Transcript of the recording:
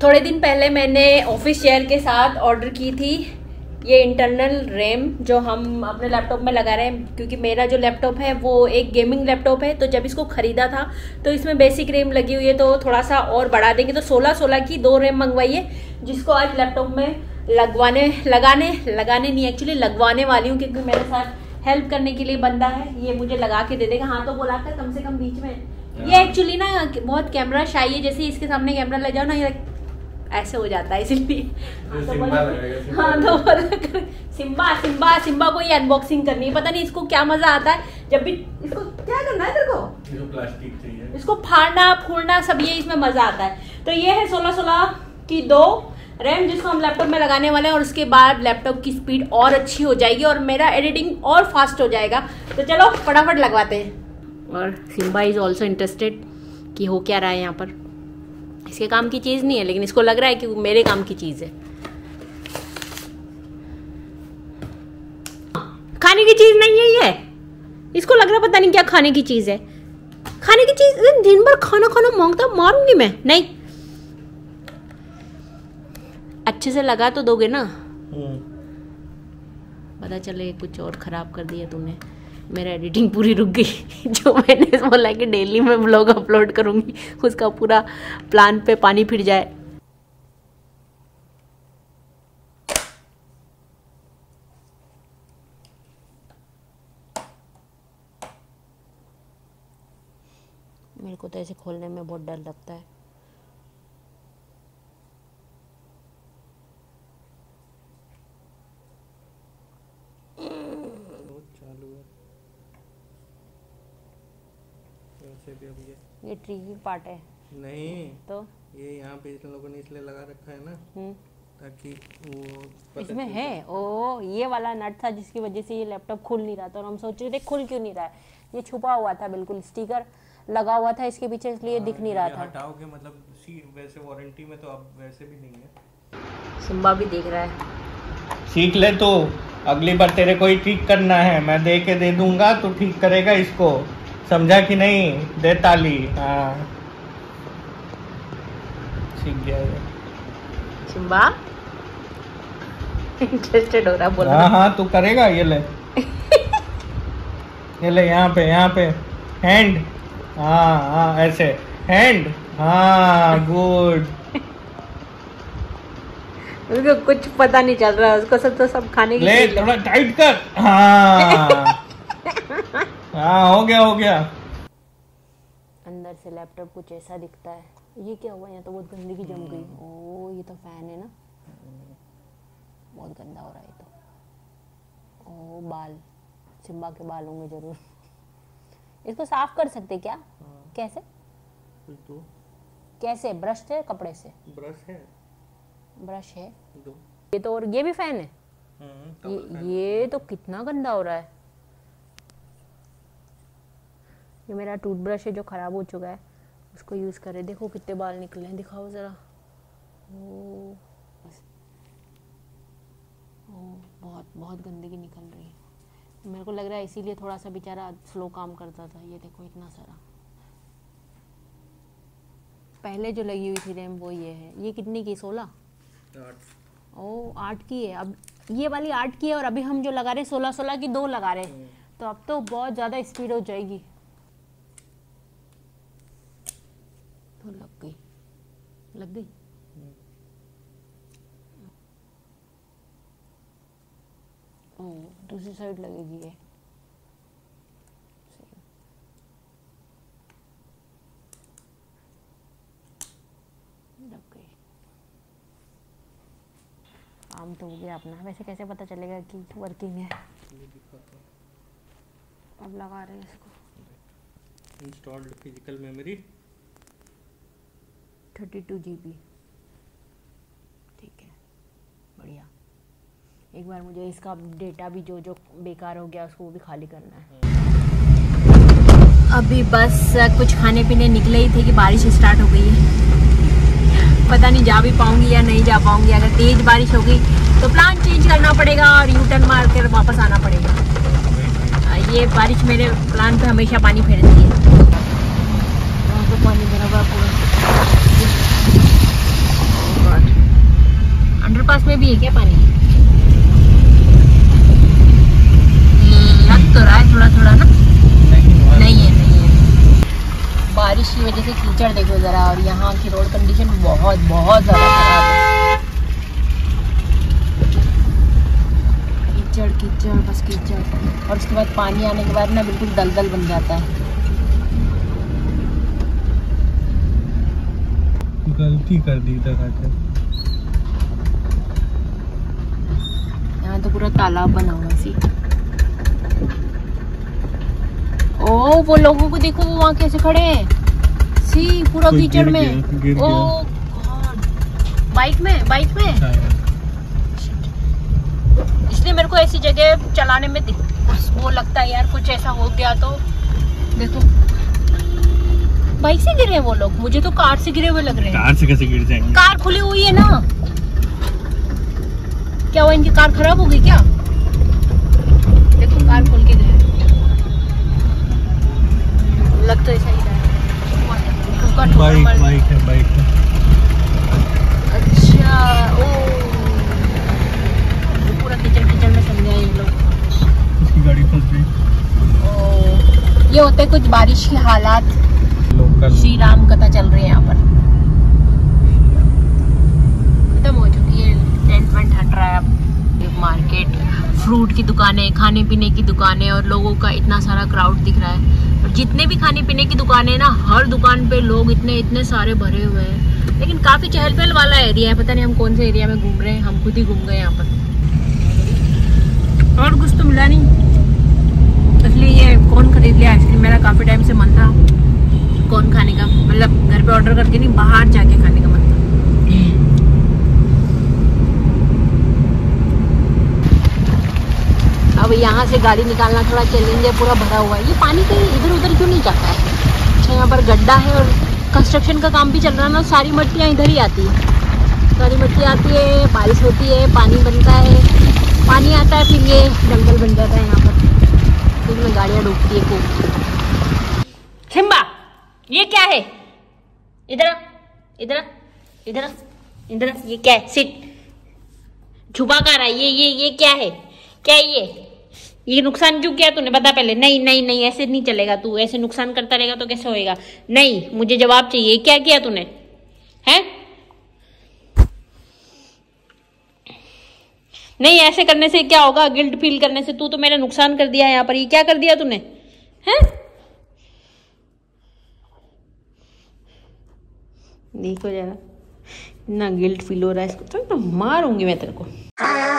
थोड़े दिन पहले मैंने ऑफिस चेयर के साथ ऑर्डर की थी ये इंटरनल रैम जो हम अपने लैपटॉप में लगा रहे हैं, क्योंकि मेरा जो लैपटॉप है वो एक गेमिंग लैपटॉप है। तो जब इसको खरीदा था तो इसमें बेसिक रैम लगी हुई है, तो थोड़ा सा और बढ़ा देंगे। तो 16 की 2 रैम मंगवाई है, जिसको आज लैपटॉप में लगाने नहीं, एक्चुअली लगवाने वाली हूँ, क्योंकि मेरे साथ हेल्प करने के लिए बंदा है, ये मुझे लगा के दे देगा। हाँ तो बुलाकर कम से कम बीच में। ये एक्चुअली ना बहुत कैमरा शाई है, जैसे इसके सामने कैमरा ले जाओ ना ये ऐसे हो जाता है, इसलिए हाँ तो सिम्बा को ये अनबॉक्सिंग करनी है। पता नहीं इसको क्या मजा आता है, जब भी इसको क्या करना है तेरे को, प्लास्टिक चाहिए, इसको फाड़ना फूड़ना सब ये इसमें मजा आता है। तो ये है 16 की 2 रैम, जिसको हम लैपटॉप में लगाने वाले हैं, और उसके बाद लैपटॉप की स्पीड और अच्छी हो जाएगी और मेरा एडिटिंग और फास्ट हो जाएगा। तो चलो फटाफट लगवाते हैं। और सिम्बा इज ऑल्सो इंटरेस्टेड कि हो क्या रहा है यहाँ पर। इसके काम की चीज़ नहीं है, लेकिन इसको लग रहा है कि मेरे काम की चीज़ है। खाने की चीज़ नहीं है ये, इसको लग रहा है पता नहीं क्या खाने की चीज़ है। खाने की चीज़, दिन भर खाना खाना मांगता, मारूंगी मैं। नहीं, अच्छे से लगा तो दोगे ना, पता चले कुछ और खराब कर दिया तूने। मेरा एडिटिंग पूरी रुक गई। जो मैंने बोला कि डेली मैं व्लॉग अपलोड करूंगी, उसका पूरा प्लान पे पानी फिर जाए। मेरे को तो ऐसे खोलने में बहुत डर लगता है। ये ट्रिकी पार्ट है नहीं तो ये यहाँ पे इन लोगों ने इसलिए लगा रखा है ना, ताकि वो इसमें है ओ ये वाला नट था, जिसकी वजह से ये लैपटॉप खुल नहीं रहा था। और हम सोच रहे थे खुल क्यों नहीं रहा है, ये छुपा हुआ था, बिल्कुल स्टिकर लगा हुआ था इसके पीछे, इसलिए दिख नहीं रहा था। हटाओगे मतलब वैसे वारंटी में तो अब वैसे भी नहीं है। सिम्बा भी देख रहा है। सीख ले तो, अगली बार तेरे को ही ठीक करना है, मैं दे के दे दूंगा तो ठीक करेगा इसको, समझा कि नहीं? दे ताली। हाँ सीख गया ये सिम्बा, इंटरेस्टेड हो रहा बोला। हाँ तू करेगा, ये ले ये ले, यहाँ पे हैंड, हाँ ऐसे हैंड, हाँ गुड। उसको कुछ पता नहीं चल रहा है, उसको सब खाने की ले थोड़ा टाइट कर, हाँ हाँ हो गया। अंदर से लैपटॉप कुछ ऐसा दिखता है। ये क्या हुआ, यहाँ तो बहुत गंदगी जम गई। ओ ये तो फैन है ना, बहुत गंदा हो रहा है तो। ओ बाल, सिम्बा के बाल होंगे जरूर। इसको साफ कर सकते क्या? कैसे तो कैसे? ब्रश से, कपड़े से? ब्रश है दो। ये तो, और ये भी फैन है। ये तो कितना गंदा हो रहा है। ये मेरा टूथब्रश है जो खराब हो चुका है, उसको यूज करे। देखो कितने बाल निकले हैं, दिखाओ जरा। ओ बहुत गंदगी निकल रही है। मेरे को लग रहा है इसीलिए थोड़ा सा बेचारा स्लो काम करता था। ये देखो इतना सारा। पहले जो लगी हुई थी रैम वो ये है। ये कितनी की? 16? 8 की है। अब ये वाली 8 की है, और अभी हम जो लगा रहे हैं 16 की 2 लगा रहे हैं। तो अब तो बहुत ज़्यादा स्पीड हो जाएगी। तो लग गई। दूसरी साइड लगेगी ये। लग गई। काम तो हो गया अपना। वैसे कैसे पता चलेगा कि वर्किंग है? अब लगा रहे हैं इसको। Installed physical memory 32 GB। ठीक है, बढ़िया। एक बार मुझे इसका डेटा भी जो बेकार हो गया उसको भी खाली करना है। अभी बस कुछ खाने पीने निकले ही थे कि बारिश स्टार्ट हो गई है। पता नहीं जा भी पाऊंगी या नहीं जा पाऊंगी। अगर तेज बारिश हो गई तो प्लान चेंज करना पड़ेगा और यू टर्न मार कर वापस आना पड़ेगा। ये बारिश मेरे प्लान पे हमेशा पानी फेरती है। तो पानी भरा हुआ पूरा। पास में भी है क्या पानी? लग तो रहा है थोड़ा थोड़ा ना। नहीं है। बारिश की वजह से कीचड़ देखो जरा, और यहाँ की रोड कंडीशन बहुत बहुत ज्यादा खराब है। कीचड़ बस कीचड़, और उसके बाद पानी आने के बाद ना बिल्कुल दलदल बन जाता है। गलती कर दी था। यहाँ तो पूरा तालाब बना हुआ सी। ओ वो लोगों को देखो, वो वहाँ कैसे खड़े हैं सी, पूरा कीचड़ में। ओ गॉड, बाइक में इसलिए मेरे को ऐसी जगह चलाने में वो लगता है यार, कुछ ऐसा हो गया तो। देखो बाइक से गिरे हैं वो लोग, मुझे तो कार से गिरे हुए लग रहे हैं। कार से कैसे गिर जाएंगे? कार खुली हुई है ना। क्या हुआ, इनकी कार खराब हो गई क्या? देखो कार खोल के गए, लग तो ऐसा ही रहा है। बाइक है। अच्छा ओ, पूरा कीचड़ में समझा ये लोग। उसकी गाड़ी फंस गई। ओ, ये होते कुछ बारिश के हालात। श्री राम कथा चल रही है यहाँ पर, खत्म हो चुकी है, टेंट वेंट हट रहा है अब। मार्केट, फ्रूट की दुकानें, खाने पीने की दुकानें, और लोगों का इतना सारा क्राउड दिख रहा है। और जितने भी खाने पीने की दुकानें ना, हर दुकान पे लोग इतने सारे भरे हुए हैं। लेकिन काफी चहल पहल वाला एरिया है, पता नहीं हम कौन से एरिया में घूम रहे हैं, हम खुद ही घूम गए यहाँ पर। और कुछ तो मिला नहीं, इसलिए ये कौन खरीद लिया आइसक्रीम। मेरा काफी टाइम से मन था कौन खाने का, मतलब घर पे ऑर्डर करके नहीं, बाहर जाके खाने का मन था। अब यहाँ से गाड़ी निकालना थोड़ा चैलेंज है, पूरा भरा हुआ है। ये पानी कहीं इधर उधर क्यों नहीं जाता है? अच्छा यहाँ पर गड्ढा है, और कंस्ट्रक्शन का काम भी चल रहा है ना, सारी मट्टियाँ इधर ही आती है। सारी मट्टी आती है, बारिश होती है, पानी बनता है, पानी आता है, फिर ये जंगल बन जाता है यहाँ पर, फिर में गाड़ियाँ डूबती है खूब। सिम्बा ये क्या है? इधर ये क्या है? सिट, छुपा कर रहा है ये क्या है? क्या ये नुकसान क्यों किया तूने? बता पहले। नहीं ऐसे नहीं चलेगा, तू ऐसे नुकसान करता रहेगा तो कैसे होएगा? नहीं, मुझे जवाब चाहिए, क्या किया तूने? हैं? नहीं, ऐसे करने से क्या होगा? गिल्ट फील करने से। तू तो मेरा नुकसान कर दिया है यहाँ पर, ये क्या कर दिया तूने? हैं? देखो जरा, इतना गिल्ट फील हो रहा है इसको, तो मारूंगी मैं तेरे को।